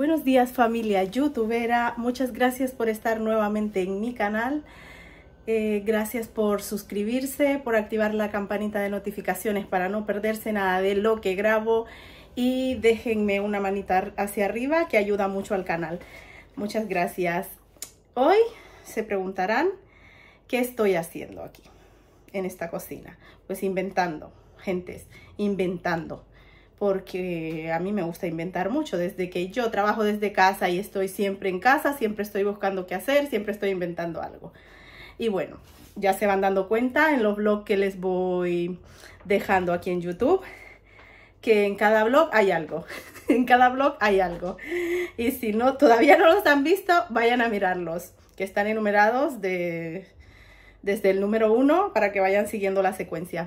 Buenos días familia youtubera, muchas gracias por estar nuevamente en mi canal. Gracias por suscribirse, por activar la campanita de notificaciones para no perderse nada de lo que grabo. Y déjenme una manita hacia arriba que ayuda mucho al canal. Muchas gracias. Hoy se preguntarán qué estoy haciendo aquí en esta cocina. Pues inventando, gentes, inventando. Porque a mí me gusta inventar mucho. Desde que yo trabajo desde casa y estoy siempre en casa, siempre estoy buscando qué hacer, siempre estoy inventando algo. Y bueno, ya se van dando cuenta en los vlogs que les voy dejando aquí en YouTube, que en cada vlog hay algo. En cada vlog hay algo. Y si no, todavía no los han visto, vayan a mirarlos, que están enumerados desde el número 1 para que vayan siguiendo la secuencia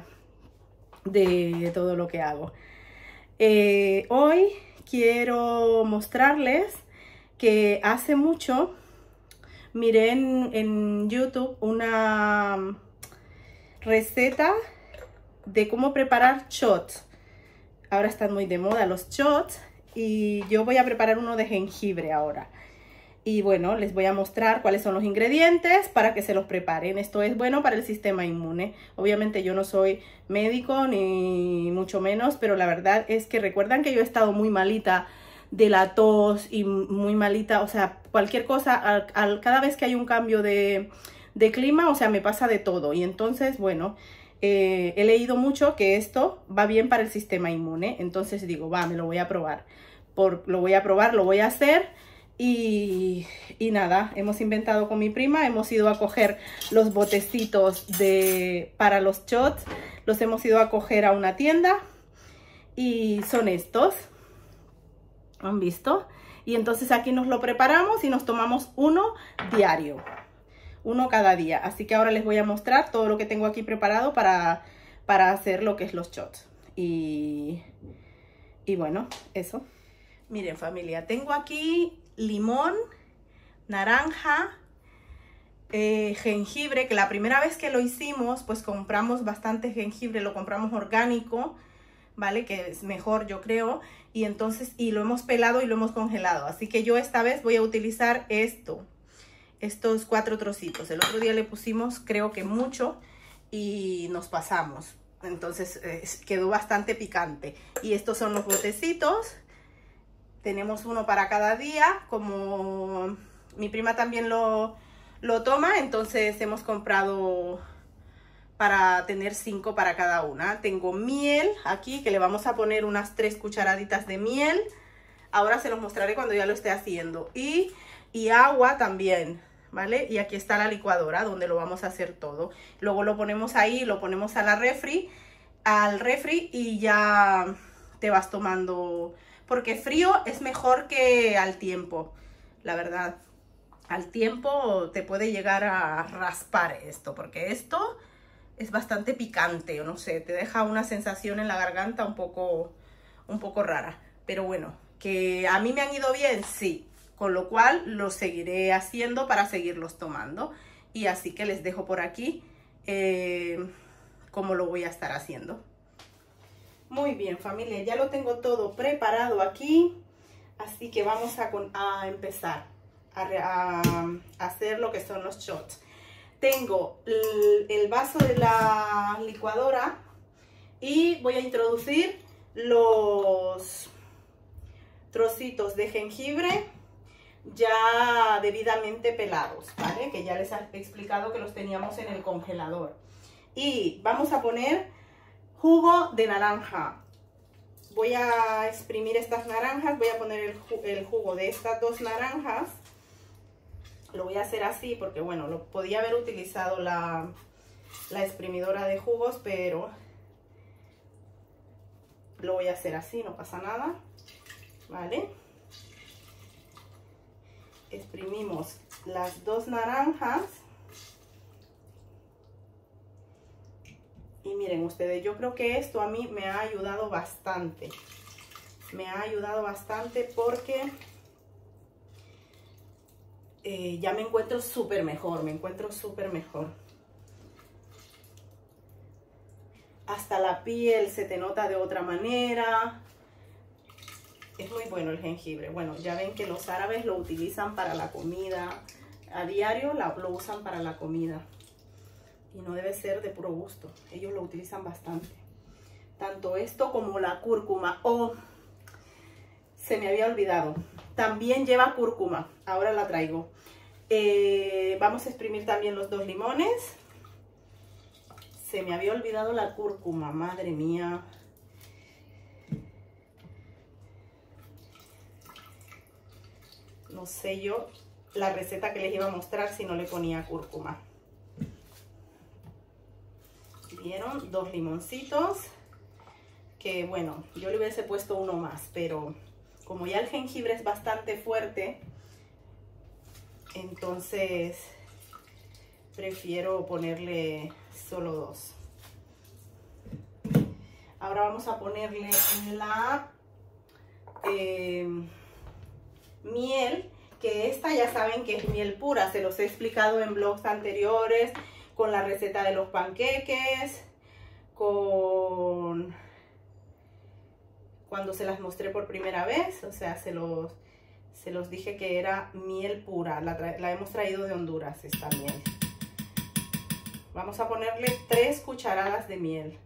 de todo lo que hago. Hoy quiero mostrarles que hace mucho miré en YouTube una receta de cómo preparar shots. Ahora están muy de moda los shots y yo voy a preparar uno de jengibre ahora. Y bueno, les voy a mostrar cuáles son los ingredientes para que se los preparen. Esto es bueno para el sistema inmune. Obviamente yo no soy médico ni mucho menos, pero la verdad es que recuerdan que yo he estado muy malita de la tos y muy malita, o sea, cualquier cosa, cada vez que hay un cambio de clima, o sea, me pasa de todo. Y entonces, bueno, he leído mucho que esto va bien para el sistema inmune. Entonces digo, va, me lo voy a probar. Lo voy a hacer. Y nada, hemos inventado con mi prima, hemos ido a coger los botecitos para los shots, los hemos ido a coger a una tienda y son estos, ¿han visto? Y entonces aquí nos lo preparamos y nos tomamos uno diario, uno cada día. Así que ahora les voy a mostrar todo lo que tengo aquí preparado para hacer lo que es los shots. Y bueno, eso. Miren familia, tengo aquí limón, naranja, jengibre, que la primera vez que lo hicimos, pues compramos bastante jengibre, lo compramos orgánico, ¿vale? Que es mejor, yo creo, y entonces, y lo hemos pelado y lo hemos congelado. Así que yo esta vez voy a utilizar estos 4 trocitos. El otro día le pusimos, creo que mucho, y nos pasamos. Entonces, quedó bastante picante. Y estos son los botecitos. Tenemos uno para cada día, como mi prima también lo toma, entonces hemos comprado para tener 5 para cada una. Tengo miel aquí, que le vamos a poner unas 3 cucharaditas de miel. Ahora se los mostraré cuando ya lo esté haciendo. Y agua también, ¿vale? Y aquí está la licuadora donde lo vamos a hacer todo. Luego lo ponemos ahí, lo ponemos a la al refri y ya te vas tomando. Porque frío es mejor que al tiempo, la verdad. Al tiempo te puede llegar a raspar esto, porque esto es bastante picante, o no sé, te deja una sensación en la garganta un poco rara. Pero bueno, que a mí me han ido bien, sí. Con lo cual lo seguiré haciendo para seguirlos tomando. Y así que les dejo por aquí cómo lo voy a estar haciendo. Muy bien familia, ya lo tengo todo preparado aquí, así que vamos a empezar a hacer lo que son los shots. Tengo el vaso de la licuadora y voy a introducir los trocitos de jengibre ya debidamente pelados, ¿vale? Que ya les he explicado que los teníamos en el congelador. Y vamos a poner jugo de naranja. Voy a exprimir estas naranjas, voy a poner el jugo de estas 2 naranjas. Lo voy a hacer así porque, bueno, lo podía haber utilizado la exprimidora de jugos, pero lo voy a hacer así, no pasa nada, ¿vale? Exprimimos las 2 naranjas. Y miren ustedes, yo creo que esto a mí me ha ayudado bastante. Me ha ayudado bastante porque ya me encuentro súper mejor, Hasta la piel se te nota de otra manera. Es muy bueno el jengibre. Bueno, ya ven que los árabes lo utilizan para la comida. A diario lo usan para la comida. Y no debe ser de puro gusto. Ellos lo utilizan bastante. Tanto esto como la cúrcuma. Oh, se me había olvidado. También lleva cúrcuma. Ahora la traigo. Vamos a exprimir también los 2 limones. Se me había olvidado la cúrcuma. Madre mía. No sé yo la receta que les iba a mostrar si no le ponía cúrcuma. ¿Vieron? 2 limoncitos. Que bueno, yo le hubiese puesto uno más, pero como ya el jengibre es bastante fuerte, entonces prefiero ponerle solo 2. Ahora vamos a ponerle la miel, que esta ya saben que es miel pura, se los he explicado en blogs anteriores, con la receta de los panqueques, cuando se las mostré por primera vez, o sea, se los dije que era miel pura, la hemos traído de Honduras esta miel. Vamos a ponerle 3 cucharadas de miel.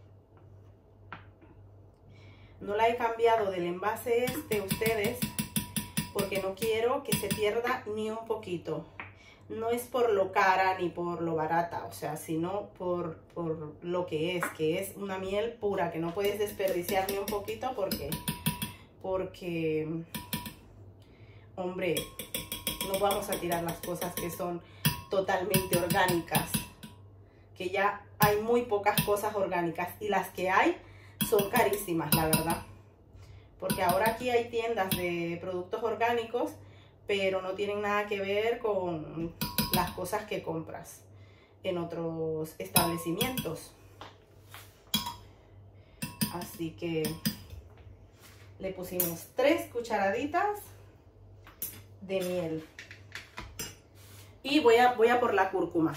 No la he cambiado del envase ustedes, porque no quiero que se pierda ni un poquito. No es por lo cara ni por lo barata, o sea, sino por lo que es una miel pura, que no puedes desperdiciar ni un poquito porque, hombre, no vamos a tirar las cosas que son totalmente orgánicas, que ya hay muy pocas cosas orgánicas y las que hay son carísimas, la verdad. Porque ahora aquí hay tiendas de productos orgánicos, pero no tienen nada que ver con las cosas que compras en otros establecimientos. Así que le pusimos 3 cucharaditas de miel. Y voy a por la cúrcuma.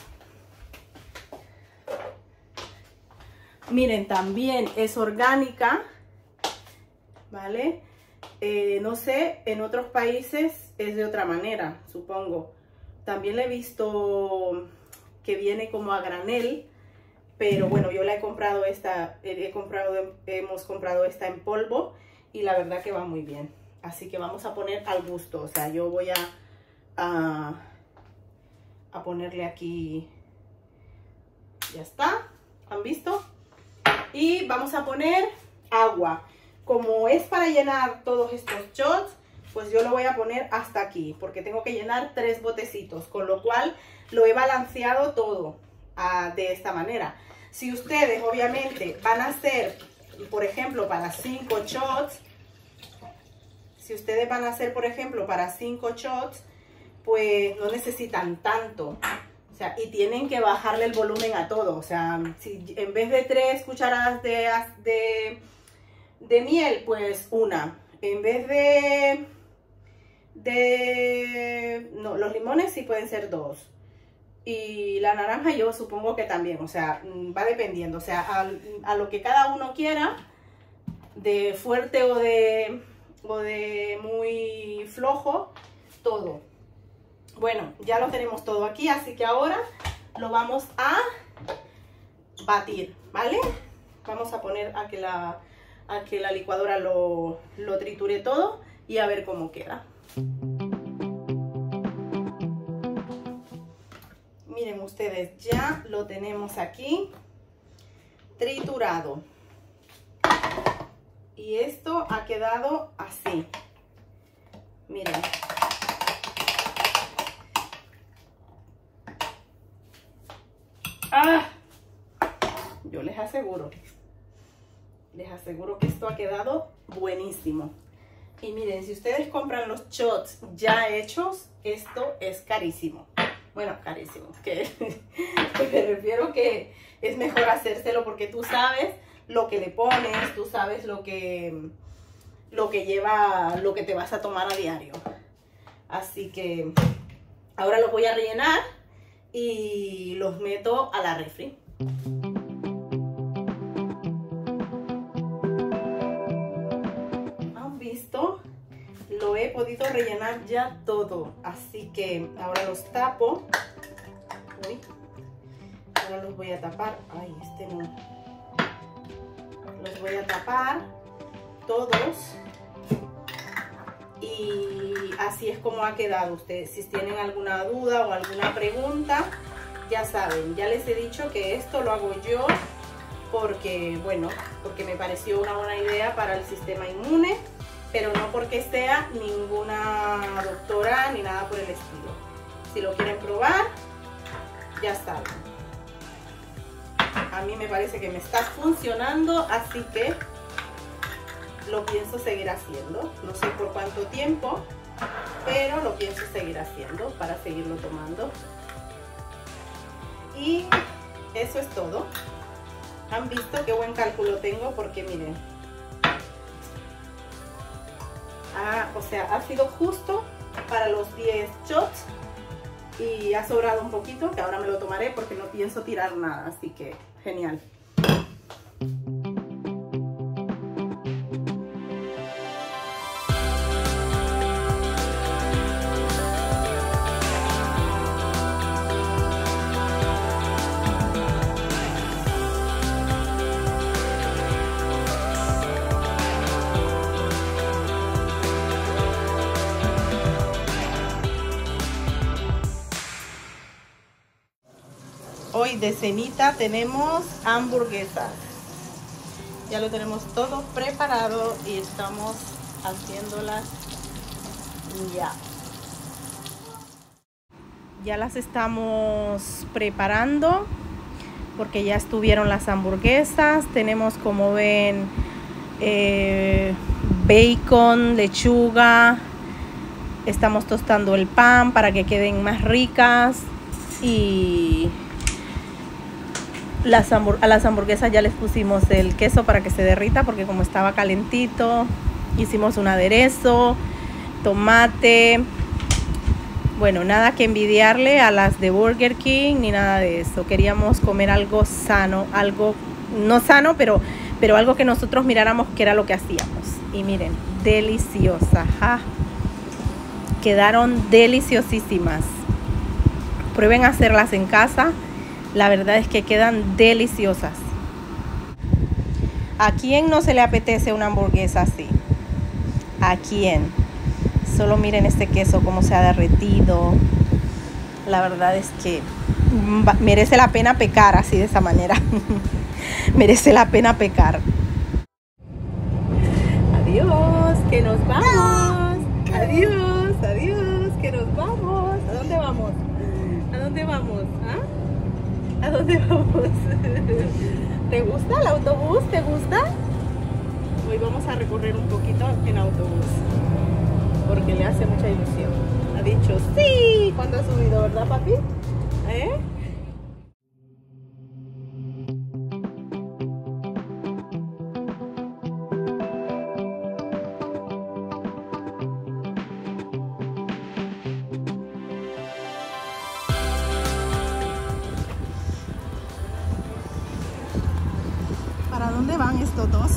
Miren, también es orgánica, ¿vale? No sé, en otros países es de otra manera, supongo. También le he visto que viene como a granel, pero bueno, yo la he comprado hemos comprado esta en polvo y la verdad que va muy bien. Así que vamos a poner al gusto, o sea, yo voy a ponerle aquí, ya está, ¿han visto? Y vamos a poner agua. Como es para llenar todos estos shots, pues yo lo voy a poner hasta aquí, porque tengo que llenar 3 botecitos, con lo cual lo he balanceado todo de esta manera. Si ustedes obviamente van a hacer, por ejemplo, para 5 shots, pues no necesitan tanto. O sea, y tienen que bajarle el volumen a todo. O sea, si en vez de 3 cucharadas de miel, pues 1. En vez no, los limones sí pueden ser 2. Y la naranja yo supongo que también. O sea, va dependiendo. O sea, a lo que cada uno quiera, de fuerte o de muy flojo, todo. Bueno, ya lo tenemos todo aquí, así que ahora lo vamos a batir, ¿vale? Vamos a poner a que la licuadora lo triture todo y a ver cómo queda. Miren ustedes, ya lo tenemos aquí triturado. Y esto ha quedado así. Miren. ¡Ah! Yo les aseguro que esto ha quedado buenísimo. Y miren, si ustedes compran los shots ya hechos, esto es carísimo. Bueno, carísimo, que me refiero que es mejor hacérselo porque tú sabes lo que le pones, tú sabes lo que lleva, lo que te vas a tomar a diario. Así que ahora los voy a rellenar y los meto a la refri. ¿Han visto? he podido rellenar ya todo, así que ahora los tapo. Uy, ahora los voy a tapar. Ay, este no. Los voy a tapar todos. Y así es como ha quedado. Ustedes, si tienen alguna duda o alguna pregunta, ya saben, ya les he dicho que esto lo hago yo porque, bueno, porque me pareció una buena idea para el sistema inmune, pero no porque sea ninguna doctora ni nada por el estilo. Si lo quieren probar, ya saben. A mí me parece que me está funcionando, así que lo pienso seguir haciendo. No sé por cuánto tiempo, pero lo pienso seguir haciendo para seguirlo tomando. Y eso es todo. Han visto qué buen cálculo tengo, porque miren, o sea, ha sido justo para los 10 shots y ha sobrado un poquito, que ahora me lo tomaré porque no pienso tirar nada, así que genial. Hoy de cenita tenemos hamburguesas. Ya lo tenemos todo preparado y estamos haciéndolas ya. Ya las estamos preparando porque ya estuvieron las hamburguesas. Tenemos, como ven, bacon, lechuga. Estamos tostando el pan para que queden más ricas. Y a las hamburguesas ya les pusimos el queso para que se derrita, porque como estaba calentito, hicimos un aderezo, tomate. Bueno, nada que envidiarle a las de Burger King ni nada de eso. Queríamos comer algo sano, algo no sano, pero algo que nosotros miráramos que era lo que hacíamos. Y miren, deliciosas, ¿ja? Quedaron deliciosísimas. Prueben a hacerlas en casa. La verdad es que quedan deliciosas. ¿A quién no se le apetece una hamburguesa así? ¿A quién? Solo miren este queso cómo se ha derretido. La verdad es que merece la pena pecar así, de esa manera. Merece la pena pecar. Adiós, que nos vamos. Adiós, adiós, que nos vamos. ¿A dónde vamos? ¿A dónde vamos? ¿Ah? ¿A dónde vamos? ¿Te gusta el autobús? ¿Te gusta? Hoy vamos a recorrer un poquito en autobús porque le hace mucha ilusión. Ha dicho sí cuando ha subido, ¿verdad, papi? ¿Eh? ¿Para dónde van estos dos?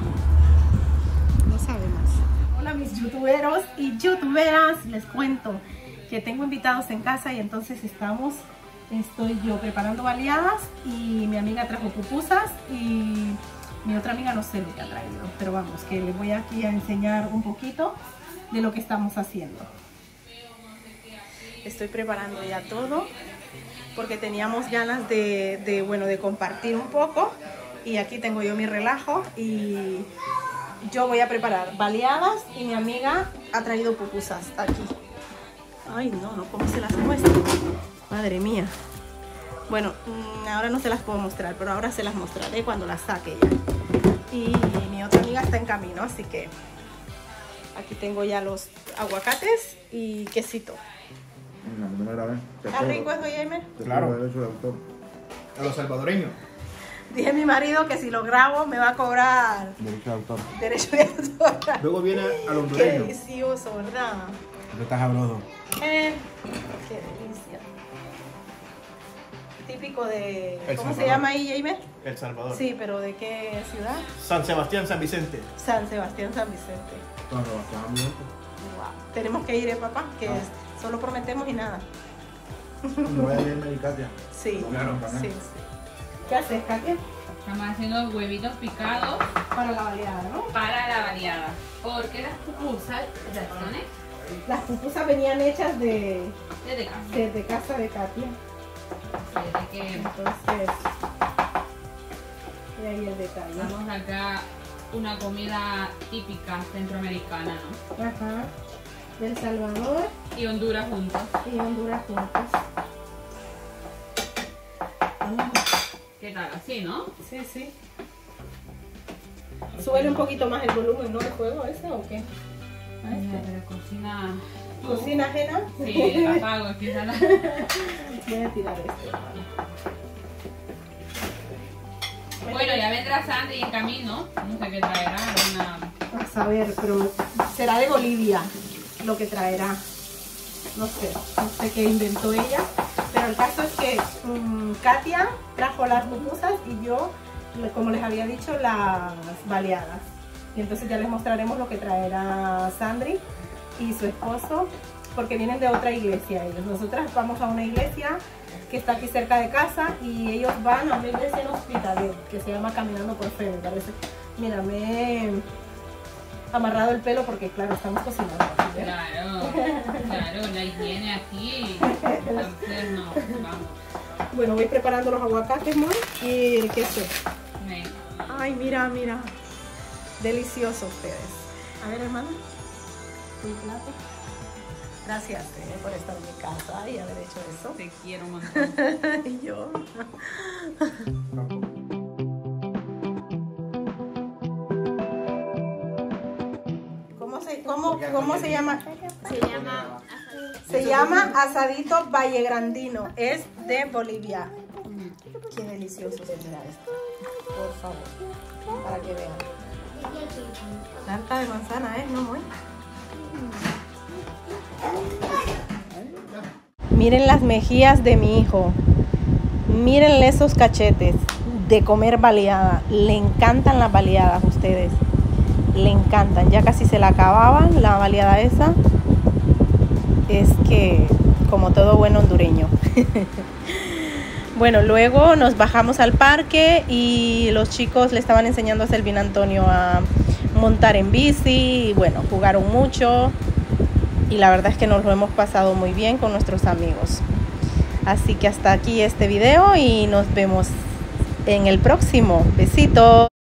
No sabemos. Hola mis youtuberos y youtuberas, les cuento que tengo invitados en casa y entonces estoy yo preparando baleadas y mi amiga trajo pupusas y mi otra amiga no sé lo que ha traído, pero vamos, que les voy aquí a enseñar un poquito de lo que estamos haciendo. Estoy preparando ya todo porque teníamos ganas de compartir un poco. Y aquí tengo yo mi relajo y yo voy a preparar baleadas y mi amiga ha traído pupusas aquí. Ay, no, ¿cómo se las muestro? Madre mía. Bueno, ahora no se las puedo mostrar, pero ahora se las mostraré cuando las saque ya. Y mi otra amiga está en camino, así que aquí tengo ya los aguacates y quesito. No me grabé. ¿Está rico eso, Jaime? Claro. A los salvadoreños. Dije a mi marido que si lo grabo me va a cobrar Derecho de autor. derecho de autor. Luego viene al Qué hondureño. delicioso, ¿verdad? Eso está sabroso. Qué delicia. Típico de... El ¿Cómo se Salvador. llama ahí, Jaime? El Salvador. Sí, pero ¿de qué ciudad? San Sebastián, San Vicente. San Sebastián, San Vicente. Con Sebastián Ambiente. Wow. Tenemos que ir, papá, que solo prometemos y nada. No voy a irme, Katia. Sí, Claro, sí, sí. ¿Qué haces, Katia? Estamos haciendo huevitos picados Para la baleada, ¿no? para la baleada. Porque las pupusas, ¿ya son? Las pupusas venían hechas de Desde casa. desde casa de Katia. Desde que Entonces, y ahí el detalle. vamos acá una comida típica centroamericana, ¿no? Ajá. El Salvador Y Honduras juntos. y Honduras juntos. ¿Qué tal? Así, ¿no? Sí, sí. Súbele un poquito más el volumen, ¿no? ¿El juego ese o qué? ¿A este? Pero cocina... ¿Cocina ajena? Sí, apago, quizás la... Voy a tirar este, hermano. Bueno, ya vendrá Sandy en camino. No sé qué traerá. Una... A saber, pero será de Bolivia lo que traerá. No sé qué inventó ella. Pero el caso es que Katia trajo las pupusas y yo, como les había dicho, las baleadas. Y entonces ya les mostraremos lo que traerá Sandri y su esposo, porque vienen de otra iglesia ellos. Nosotras vamos a una iglesia que está aquí cerca de casa y ellos van a una iglesia en Hospitalet, que se llama Caminando por Fe, me parece. Mira, me he amarrado el pelo porque, claro, estamos cocinando. ¿Sí? Claro, la higiene aquí. Entonces, no, vamos. Bueno, voy preparando los aguacates, Mon, y el queso. Venga. Ay, mira, mira. Delicioso ustedes. A ver, hermano. Un plato. Gracias por estar en mi casa y haber hecho eso. Te quiero un montón. Y yo. ¿Cómo se llama? Se llama asadito vallegrandino. Es de Bolivia. Qué delicioso se mira esto. Por favor. Para que vean. Tarta de manzana, ¿no, muy? Miren las mejillas de mi hijo. Mírenle esos cachetes de comer baleada. Le encantan las baleadas a ustedes. Le encantan. Ya casi se la acababan la baleada esa. Es que como todo buen hondureño. Bueno, luego nos bajamos al parque y los chicos le estaban enseñando a Selvin Antonio a montar en bici y bueno, jugaron mucho y la verdad es que nos lo hemos pasado muy bien con nuestros amigos. Así que hasta aquí este video y nos vemos en el próximo. Besitos.